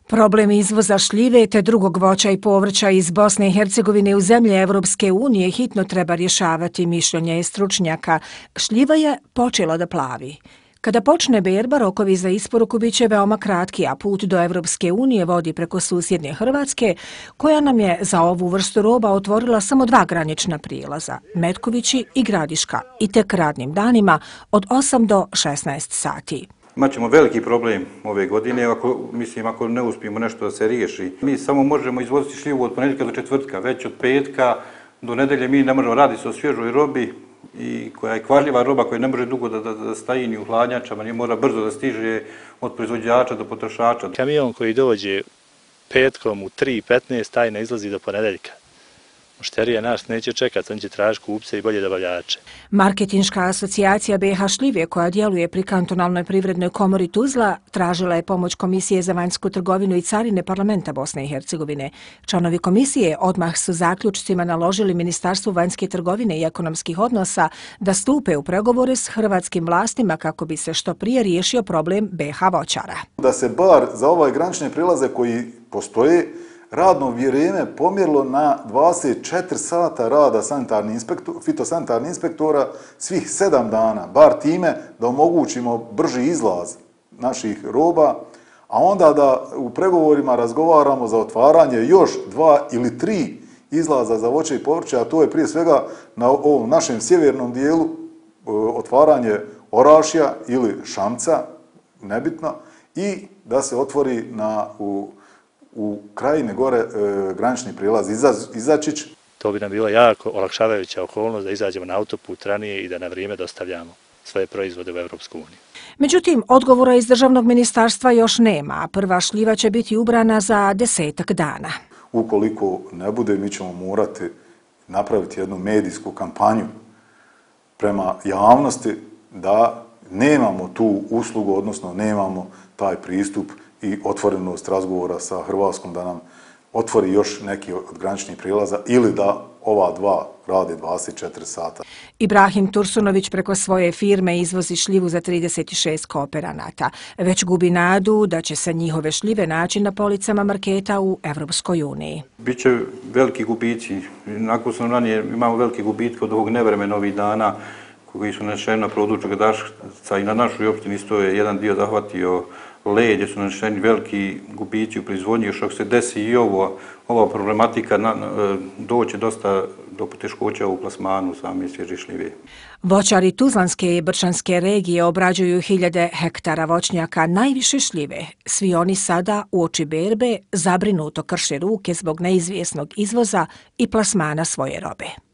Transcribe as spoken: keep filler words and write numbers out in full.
Problem izvoza šljive te drugog voća i povrća iz Bosne i Hercegovine u zemlje Evropske unije hitno treba rješavati, mišljenje je stručnjaka. Šljiva je počela da plavi. Kada počne berba, rokovi za isporuku bit će veoma kratki, a put do Evropske unije vodi preko susjedne Hrvatske, koja nam je za ovu vrstu roba otvorila samo dva granična prijelaza, Metkovići i Gradiška, i tek radnim danima od osam do šesnaest sati. Imaćemo veliki problem ove godine, ako, mislim, ako ne uspijemo nešto da se riješi. Mi samo možemo izvoziti šljivu od ponedjeljka do četvrtka, već od petka do nedelje mi ne možemo raditi o svježoj robi i koja je kvarljiva roba koja ne može dugo da, da, da staji ni u hladnjačama, ni mora brzo da stiže od proizvođača do potrošača. Kamion koji dođe petkom u tri petnaest, taj ne izlazi do ponedjeljka. Mušterija nas neće čekati, on će tražiti kupce i bolje dobavljače. Marketinška asocijacija B H Šljive, koja djeluje pri kantonalnoj privrednoj komori Tuzla, tražila je pomoć Komisije za vanjsku trgovinu i carine Parlamenta Bosne i Hercegovine. Članovi komisije odmah su zaključcima naložili Ministarstvu vanjske trgovine i ekonomskih odnosa da stupe u pregovore s hrvatskim vlastima kako bi se što prije riješio problem B H voćara. Da se bar za ovaj granične prilaze koji postoje radno vrijeme pomjerilo na dvadeset četiri sata rada fitosanitarnih inspektora svih sedam dana, bar time da omogućimo brži izlaz naših roba, a onda da u pregovorima razgovaramo za otvaranje još dva ili tri izlaza za voće i povrće, a to je prije svega na ovom našem sjevernom dijelu otvaranje Orašja ili Šamca, nebitno, i da se otvori na u u krajine gore e, granični prilaz Izačić. To bi nam bila jako olakšavajuća okolnost da izađemo na autoput ranije i da na vrijeme dostavljamo svoje proizvode u Evropsku uniju. Međutim, odgovora iz državnog ministarstva još nema, a prva šljiva će biti ubrana za desetak dana. Ukoliko ne bude, mi ćemo morati napraviti jednu medijsku kampanju prema javnosti da nemamo tu uslugu, odnosno nemamo taj pristup i otvorenost razgovora sa Hrvatskom da nam otvori još neki od graničnih prijelaza ili da ova dva rade dvadeset četiri sata. Ibrahim Tursunović preko svoje firme izvozi šljivu za trideset šest kooperanata. Već gubi nadu da će se njihove šljive naći na policama marketa u Evropskoj uniji. Biće veliki gubici. Nakon smo ranije imamo velike gubitke od ovog nevremena ovih dana koji su nanešeni na području Gradašca i na našoj opštini isto je jedan dio zahvatio led, gdje su nanešeni veliki gubici u proizvodnji. Još ako se desi i ovo, ova problematika, na, doće dosta do poteškoća u plasmanu same svježe šljive. Voćari Tuzlanske i Brčanske regije obrađuju hiljade hektara voćnjaka, najviše šljive. Svi oni sada, uoči berbe, zabrinuto krše ruke zbog neizvjesnog izvoza i plasmana svoje robe.